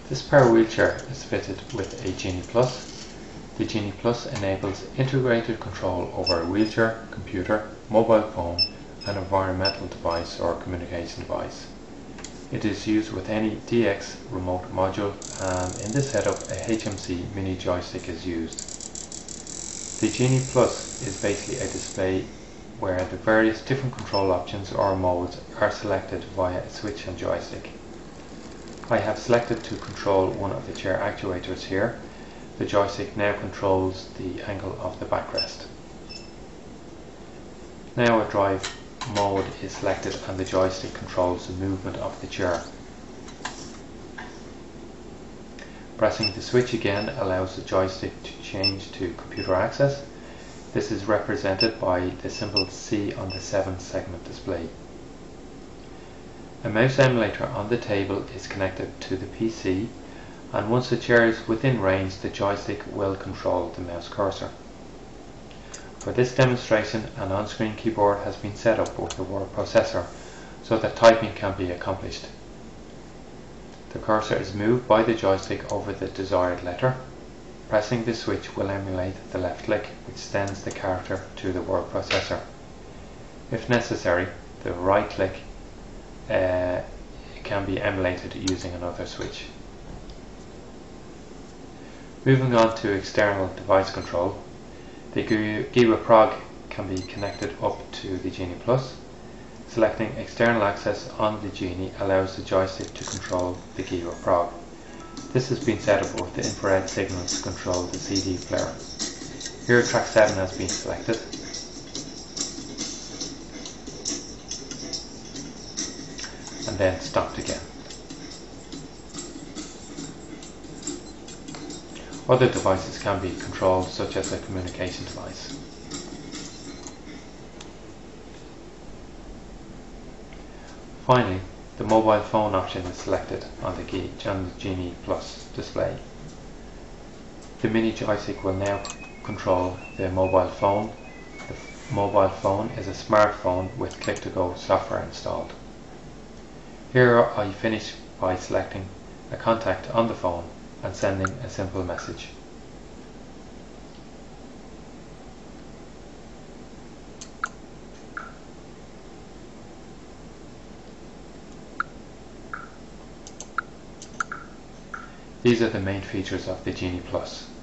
This power wheelchair is fitted with a Genie Plus. The Genie Plus enables integrated control over a wheelchair, computer, mobile phone and environmental device or communication device. It is used with any DX remote module, and in this setup a HMC mini joystick is used. The Genie Plus is basically a display where the various different control options or modes are selected via a switch and joystick. I have selected to control one of the chair actuators here. The joystick now controls the angle of the backrest. Now a drive mode is selected and the joystick controls the movement of the chair. Pressing the switch again allows the joystick to change to computer access. This is represented by the symbol C on the 7-segment display. A mouse emulator on the table is connected to the PC, and once the chair is within range, the joystick will control the mouse cursor. For this demonstration, an on-screen keyboard has been set up with the word processor so that typing can be accomplished. The cursor is moved by the joystick over the desired letter. Pressing the switch will emulate the left click, which sends the character to the word processor. If necessary, the right click can be emulated using another switch. Moving on to external device control, the GUI prog can be connected up to the Genie Plus. Selecting external access on the Genie allows the joystick to control the GUI prog. This has been set up with the infrared signal to control the CD player. Here track 7 has been selected. And then stopped again. Other devices can be controlled, such as a communication device. Finally, the mobile phone option is selected on the Genie Plus display. The mini joystick will now control the mobile phone. The mobile phone is a smartphone with click-to-go software installed. Here I finish by selecting a contact on the phone and sending a simple message. These are the main features of the Genie Plus.